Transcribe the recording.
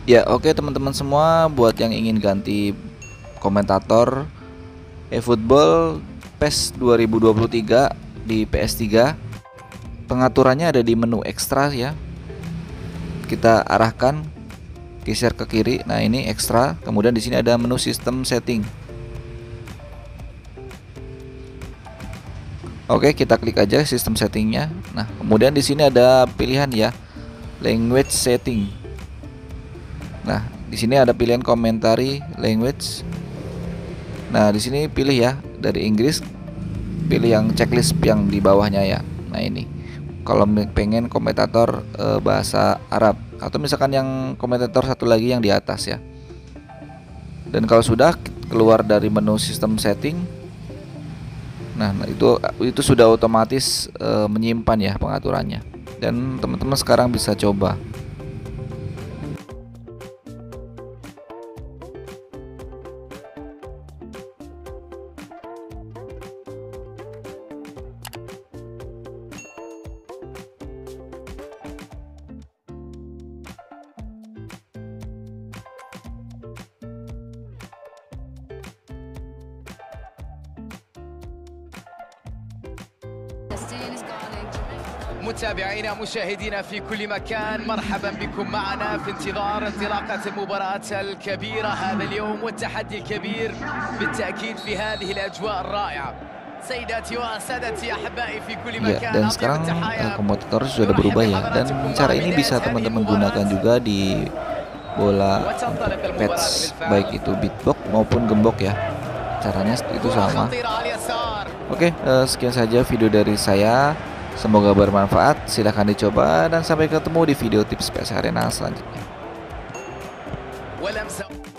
Ya, oke teman-teman semua, buat yang ingin ganti komentator eFootball PES 2023 di PS3, pengaturannya ada di menu ekstra ya. Kita arahkan, geser ke kiri. Nah, ini ekstra. Kemudian di sini ada menu sistem setting. Oke, kita klik aja sistem settingnya. Nah, kemudian di sini ada pilihan ya, language setting. Nah, di sini ada pilihan commentary language. Nah, di sini pilih ya dari Inggris, pilih yang checklist yang di bawahnya ya. Nah, ini kalau pengen komentator bahasa Arab, atau misalkan yang komentator satu lagi yang di atas ya. Dan kalau sudah keluar dari menu sistem setting, nah itu sudah otomatis menyimpan ya pengaturannya. Dan teman-teman sekarang bisa coba. متابعينا مشاهدينا في كل مكان، مرحبا بكم معنا في انتظار انطلاقة المباراة الكبيرة هذا اليوم والتحدي الكبير بالتأكيد في هذه الأجواء الرائعة. سيداتي وسادتي أحبائي في كل Ya, مكان. dan sekarang komentator sudah berubah ya, dan cara ini bisa teman-teman gunakan juga di bola patch, baik itu beatbox maupun gembok ya. Caranya itu sama. Oke, sekian saja video dari saya. Semoga bermanfaat. Silahkan dicoba dan sampai ketemu di video tips PS Arena selanjutnya.